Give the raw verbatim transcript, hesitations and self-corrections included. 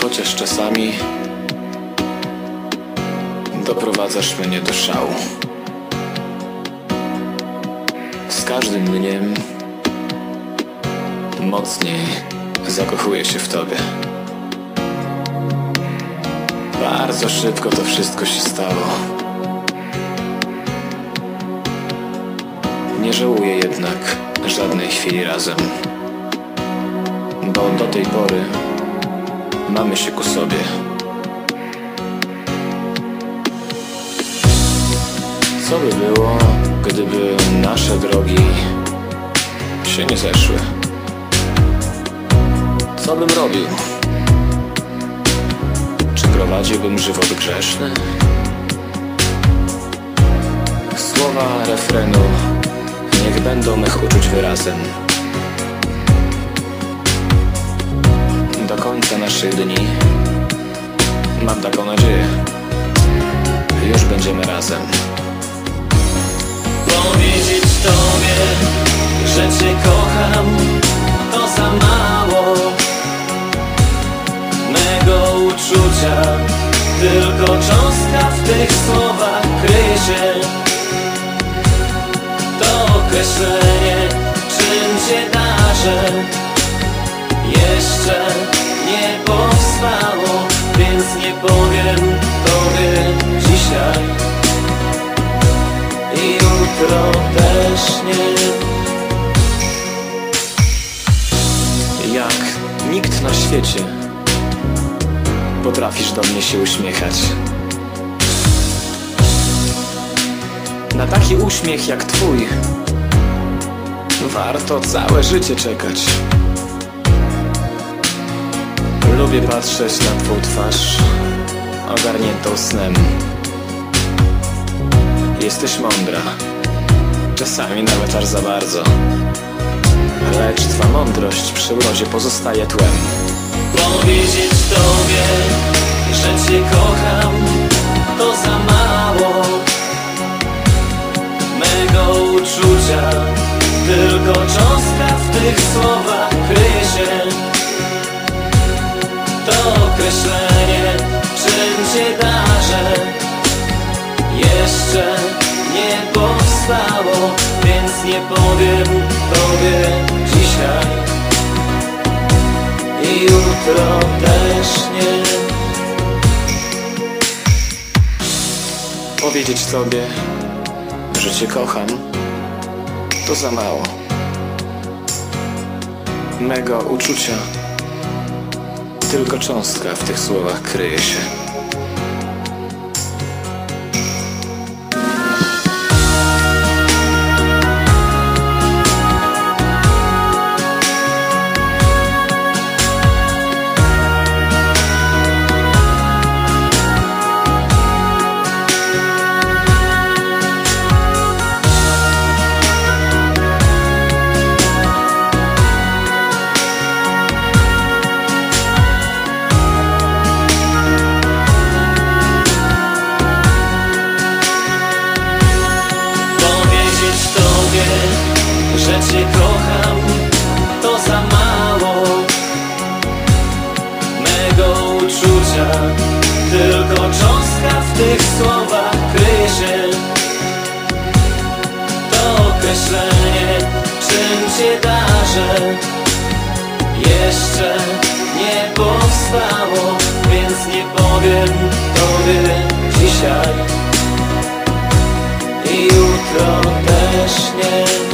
chociaż czasami doprowadzasz mnie do szału. Z każdym dniem mocniej zakochuję się w tobie. Bardzo szybko to wszystko się stało. Nie żałuję jednak żadnej chwili razem, bo do tej pory mamy się ku sobie. Co by było, gdyby nasze drogi się nie zeszły? Co bym robił? Czy prowadziłbym żywot grzeszny? Słowa refrenu niech będą mych uczuć wyrazem. Do końca naszych dni mam taką nadzieję, już będziemy razem. Powiedzieć tobie, że cię kocham, to za mało. Mego uczucia tylko cząstka w tych słowach kryje się. To określenie, czym cię darzę, jeszcze nie powstało, więc nie powiem tobie dzisiaj i jutro też nie. Jak nikt na świecie potrafisz do mnie się uśmiechać. Na taki uśmiech jak twój warto całe życie czekać. Lubię patrzeć na twą twarz ogarniętą snem. Jesteś mądra, czasami nawet aż za bardzo, lecz twa mądrość przy urodzie pozostaje tłem. Powiedzieć tobie, że cię kocham, to za mało. Mego uczucia tylko cząstka w tych słowach kryje się. To określenie, czym cię darzę, jeszcze nie powstało, więc nie powiem tobie dzisiaj i jutro też nie. Powiedzieć tobie, że cię kocham, to za mało. Mego uczucia tylko cząstka w tych słowach kryje się. Że cię kocham, to za mało. Mego uczucia tylko cząstka w tych słowach kryje się. To określenie, czym cię darzę, jeszcze nie powstało, więc nie powiem tobie dzisiaj i jutro też nie.